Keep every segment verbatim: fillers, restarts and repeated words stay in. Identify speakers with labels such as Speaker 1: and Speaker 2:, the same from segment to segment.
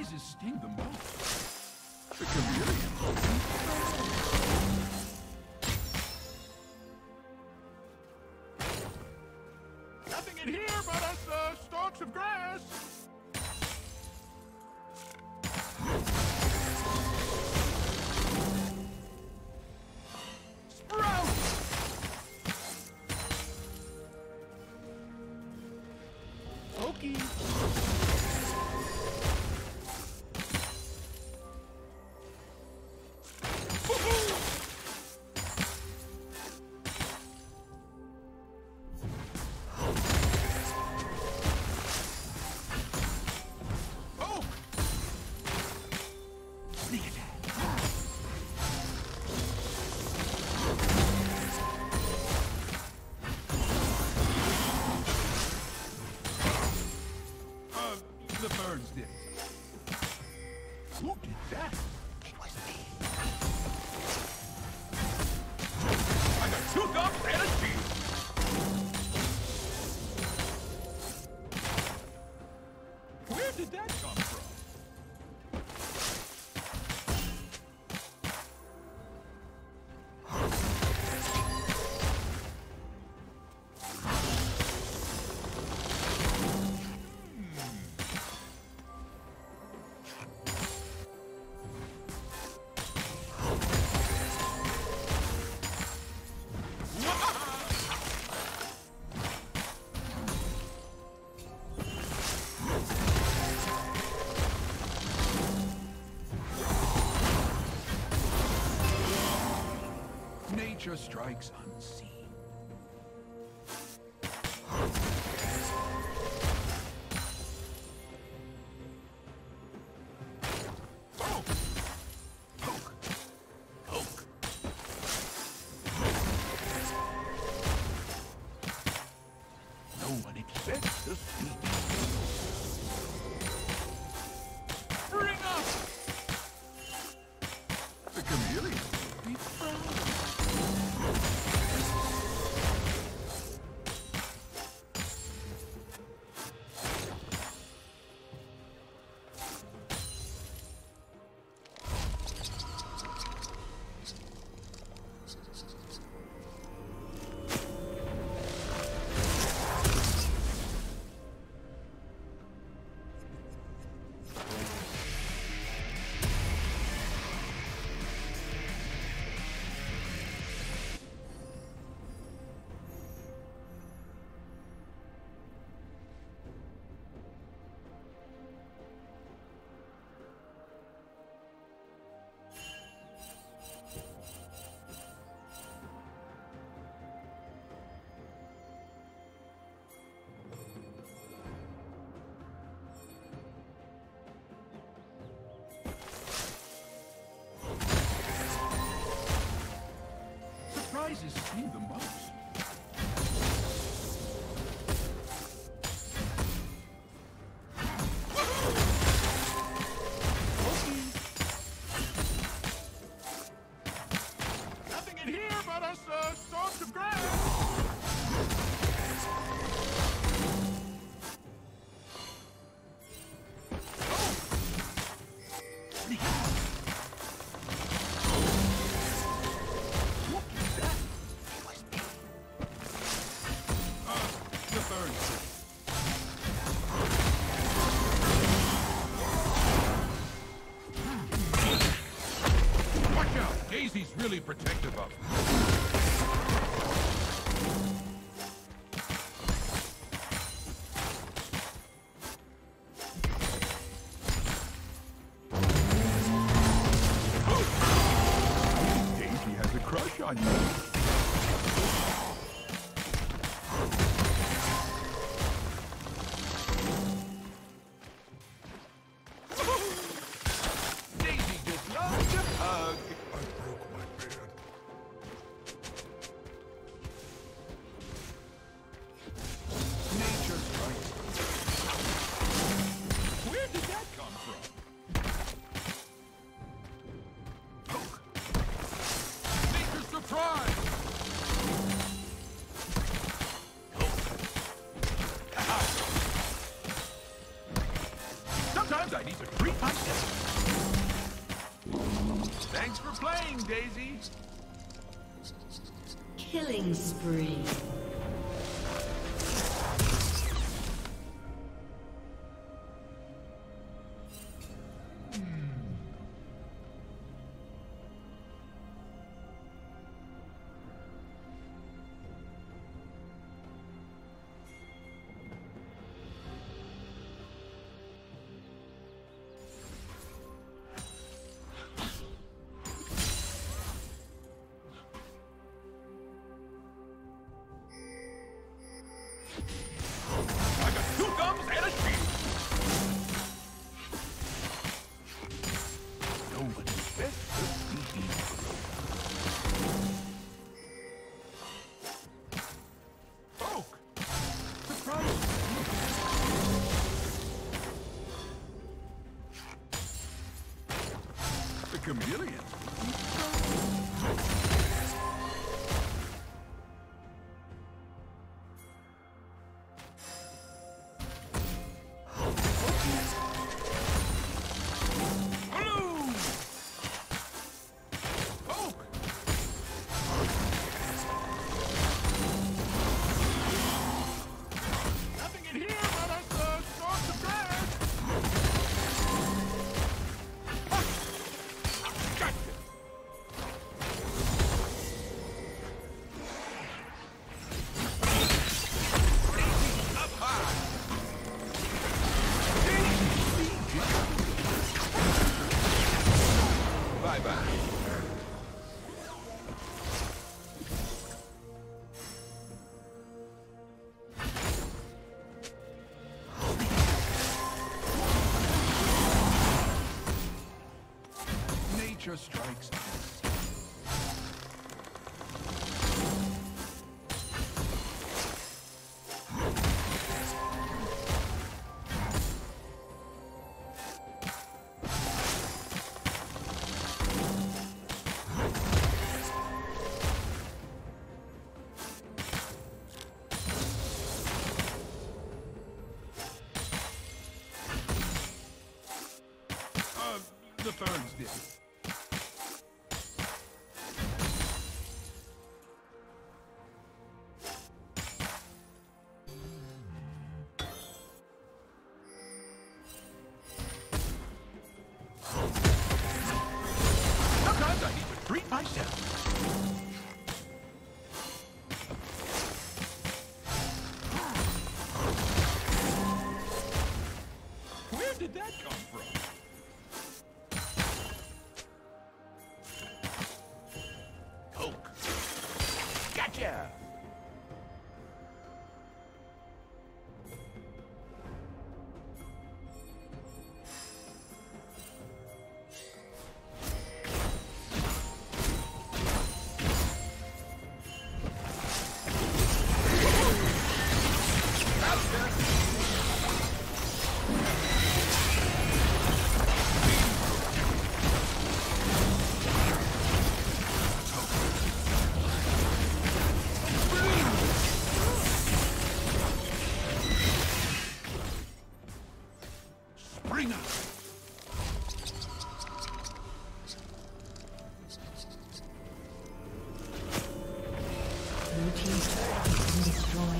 Speaker 1: Surprises sting the most. The chameleon. Nothing in here but us uh, stalks of grass. Sprout! Pokey. The birds did. Who did that? It was me. I got two dogs and a sheep. Where did that come from? Nature strikes unseen. Poke! Poke! Poke! No one expects the speed. Bring up! The chameleon. Be proud. Surprises sting the most. Nothing in here but us uh, stalks of grass. Watch out! Daisy's really protective of him. Daisy has a crush on you. Surprise! outplaying, Daisy.
Speaker 2: Killing spree.
Speaker 1: Chameleon. Nature strikes us. Uh, the birds did. Sometimes I need to treat myself. Where did that come from? Coke. Gotcha! Bring up!
Speaker 2: Blue team's turret has been destroyed.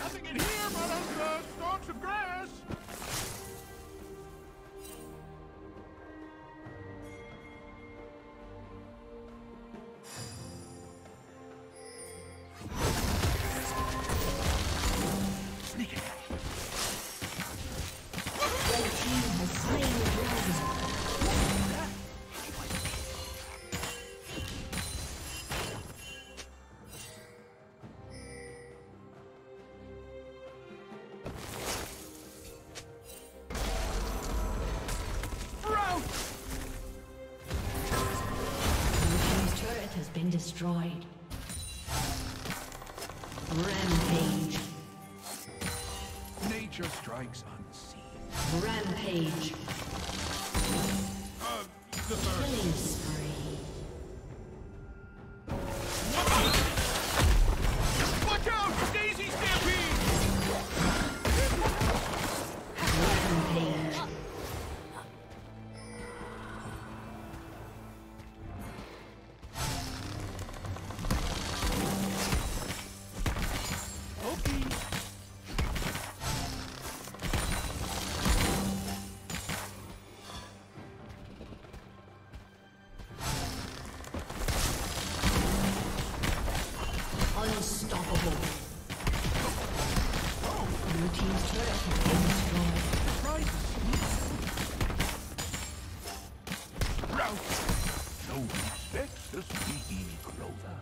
Speaker 1: Nothing in here but uh, stalks of grass. Sneak it.
Speaker 2: Red team has slain the dragon. Been destroyed. Rampage.
Speaker 1: Nature strikes unseen.
Speaker 2: Rampage.
Speaker 1: Uh, the bird.
Speaker 2: Killing spree.
Speaker 1: Watch out! Daisy Stampede!
Speaker 2: Rampage. Unstoppable. Blue team's turret has been destroyed.
Speaker 1: Rout! No one expects to see Clover.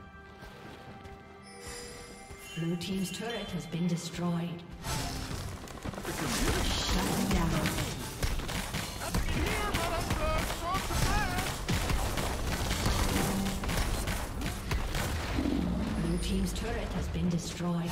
Speaker 2: Blue team's turret has been destroyed.
Speaker 1: The community.
Speaker 2: Shut down.
Speaker 1: Nothing in here but uh, stalks of grass.
Speaker 2: Blue team's turret has been destroyed.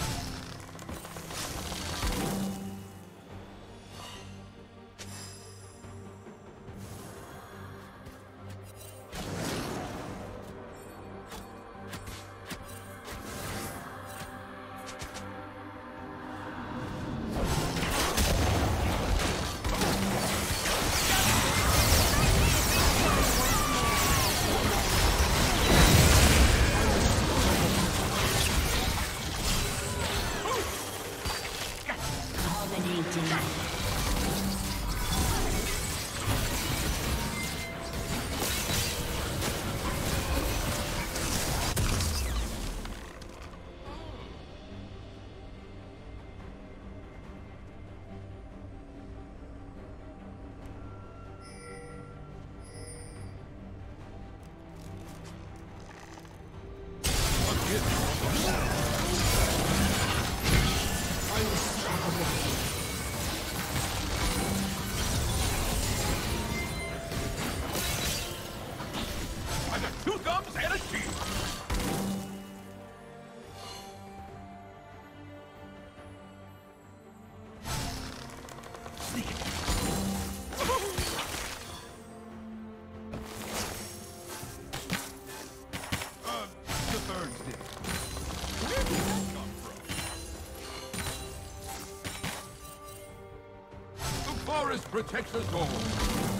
Speaker 1: I got two thumbs and a shield. Sneak it. Uh, the bird's dead. Where did that come from? The forest protects us all.